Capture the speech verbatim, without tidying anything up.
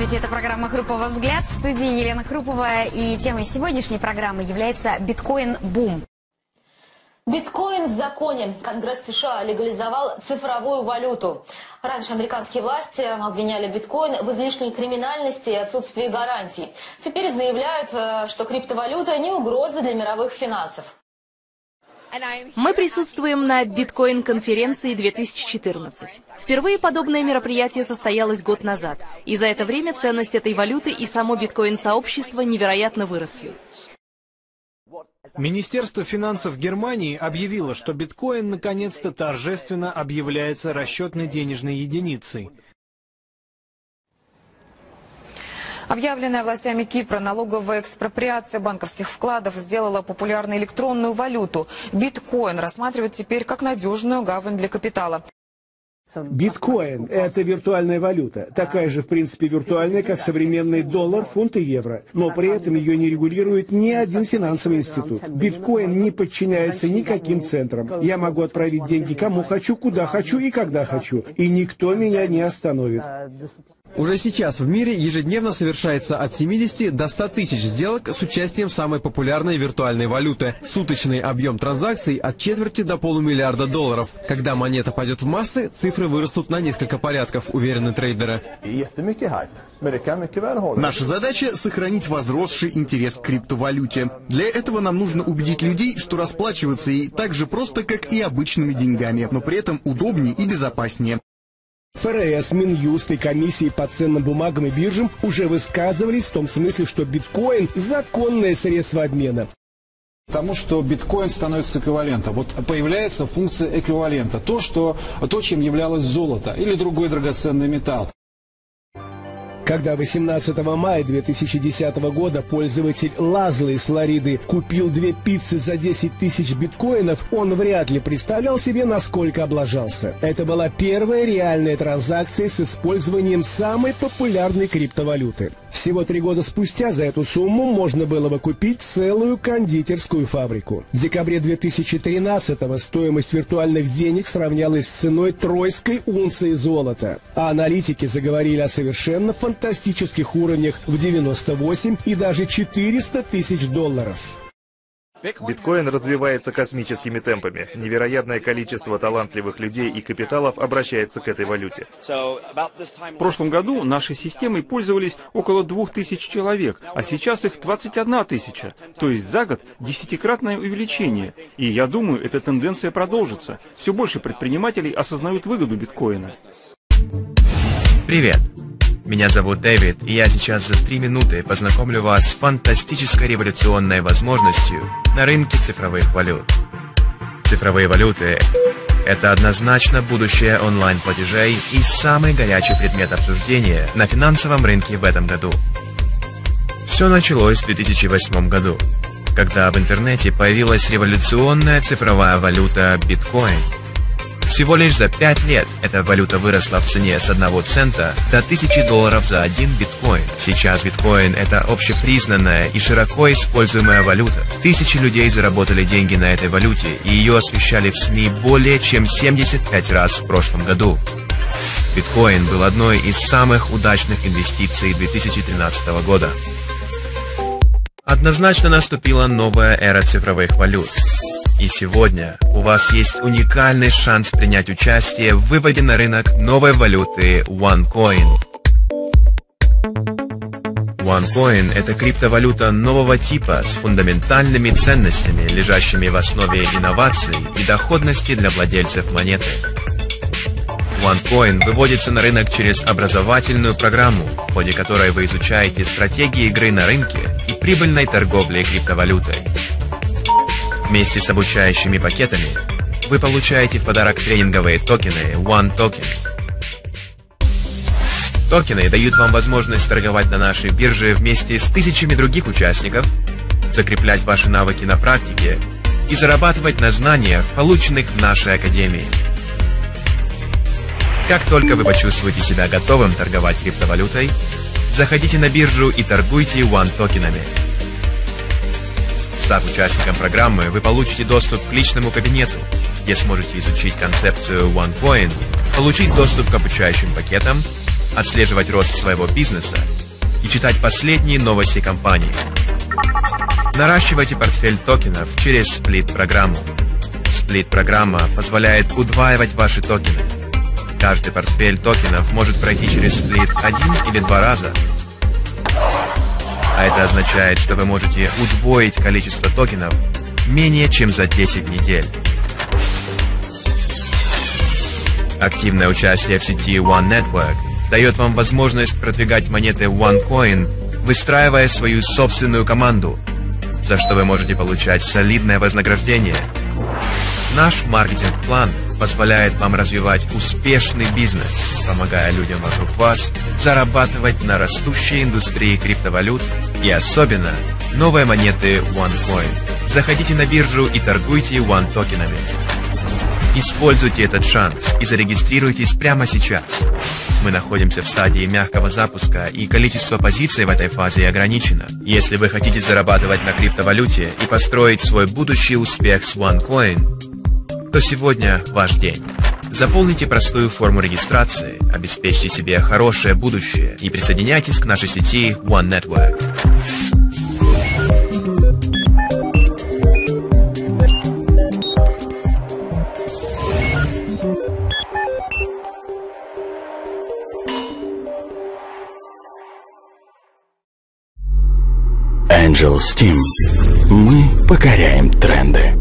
Здравствуйте, это программа «Хрупова взгляд». В студии Елена Хрупова, и темой сегодняшней программы является биткоин-бум. Биткоин в законе. Конгресс США легализовал цифровую валюту. Раньше американские власти обвиняли биткоин в излишней криминальности и отсутствии гарантий. Теперь заявляют, что криптовалюта не угроза для мировых финансов. Мы присутствуем на биткоин-конференции две тысячи четырнадцать. Впервые подобное мероприятие состоялось год назад, и за это время ценность этой валюты и само биткоин-сообщество невероятно выросли. Министерство финансов Германии объявило, что биткоин наконец-то торжественно объявляется расчетной денежной единицей. Объявленная властями Кипра налоговая экспроприация банковских вкладов сделала популярной электронную валюту. Биткоин рассматривают теперь как надежную гавань для капитала. Биткоин – это виртуальная валюта, такая же, в принципе, виртуальная, как современный доллар, фунт и евро. Но при этом ее не регулирует ни один финансовый институт. Биткоин не подчиняется никаким центрам. Я могу отправить деньги кому хочу, куда хочу и когда хочу. И никто меня не остановит. Уже сейчас в мире ежедневно совершается от семидесяти до ста тысяч сделок с участием самой популярной виртуальной валюты. Суточный объем транзакций от четверти до полумиллиарда долларов. Когда монета пойдет в массы, цифры вырастут на несколько порядков, уверены трейдеры. Наша задача – сохранить возросший интерес к криптовалюте. Для этого нам нужно убедить людей, что расплачиваться ей так же просто, как и обычными деньгами, но при этом удобнее и безопаснее. ФРС, Минюст и комиссии по ценным бумагам и биржам уже высказывались в том смысле, что биткоин – законное средство обмена. Потому что биткоин становится эквивалентом. Вот появляется функция эквивалента. То, что, то, чем являлось золото или другой драгоценный металл. Когда восемнадцатого мая две тысячи десятого года пользователь Лазло из Флориды купил две пиццы за десять тысяч биткоинов, он вряд ли представлял себе, насколько облажался. Это была первая реальная транзакция с использованием самой популярной криптовалюты. Всего три года спустя за эту сумму можно было бы купить целую кондитерскую фабрику. В декабре две тысячи тринадцатого стоимость виртуальных денег сравнялась с ценой тройской унции золота. А аналитики заговорили о совершенно фантастических уровнях в девяносто восемь и даже четыреста тысяч долларов. Биткоин развивается космическими темпами. Невероятное количество талантливых людей и капиталов обращается к этой валюте. В прошлом году нашей системой пользовались около двух тысяч человек, а сейчас их двадцать одна тысяча. То есть за год десятикратное увеличение. И я думаю, эта тенденция продолжится. Все больше предпринимателей осознают выгоду биткоина. Привет! Меня зовут Дэвид, и я сейчас за три минуты познакомлю вас с фантастической революционной возможностью на рынке цифровых валют. Цифровые валюты – это однозначно будущее онлайн-платежей и самый горячий предмет обсуждения на финансовом рынке в этом году. Все началось в две тысячи восьмом году, когда в интернете появилась революционная цифровая валюта биткоин. Всего лишь за пять лет эта валюта выросла в цене с одного цента до тысячи долларов за один биткоин. Сейчас биткоин – это общепризнанная и широко используемая валюта. Тысячи людей заработали деньги на этой валюте, и ее освещали в СМИ более чем семьдесят пять раз в прошлом году. Биткоин был одной из самых удачных инвестиций две тысячи тринадцатого года. Однозначно наступила новая эра цифровых валют. И сегодня у вас есть уникальный шанс принять участие в выводе на рынок новой валюты OneCoin. OneCoin – это криптовалюта нового типа с фундаментальными ценностями, лежащими в основе инноваций и доходности для владельцев монеты. OneCoin выводится на рынок через образовательную программу, в ходе которой вы изучаете стратегии игры на рынке и прибыльной торговли криптовалютой. Вместе с обучающими пакетами вы получаете в подарок тренинговые токены OneToken. Токены дают вам возможность торговать на нашей бирже вместе с тысячами других участников, закреплять ваши навыки на практике и зарабатывать на знаниях, полученных в нашей академии. Как только вы почувствуете себя готовым торговать криптовалютой, заходите на биржу и торгуйте OneToken'ами. Став участником программы, вы получите доступ к личному кабинету, где сможете изучить концепцию OneCoin, получить доступ к обучающим пакетам отслеживать рост своего бизнеса и читать последние новости компании. Наращивайте портфель токенов через сплит-программу. Сплит-программа позволяет удваивать ваши токены. Каждый портфель токенов может пройти через сплит один или два раза. А это означает, что вы можете удвоить количество токенов менее чем за десять недель. Активное участие в сети One Network дает вам возможность продвигать монеты OneCoin, выстраивая свою собственную команду, за что вы можете получать солидное вознаграждение. Наш маркетинг-план позволяет вам развивать успешный бизнес, помогая людям вокруг вас зарабатывать на растущей индустрии криптовалют и особенно новые монеты OneCoin. Заходите на биржу и торгуйте One токенами. Используйте этот шанс и зарегистрируйтесь прямо сейчас. Мы находимся в стадии мягкого запуска, и количество позиций в этой фазе ограничено. Если вы хотите зарабатывать на криптовалюте и построить свой будущий успех с OneCoin, то сегодня ваш день. Заполните простую форму регистрации, обеспечьте себе хорошее будущее и присоединяйтесь к нашей сети One Network. Angel Steam. Мы покоряем тренды.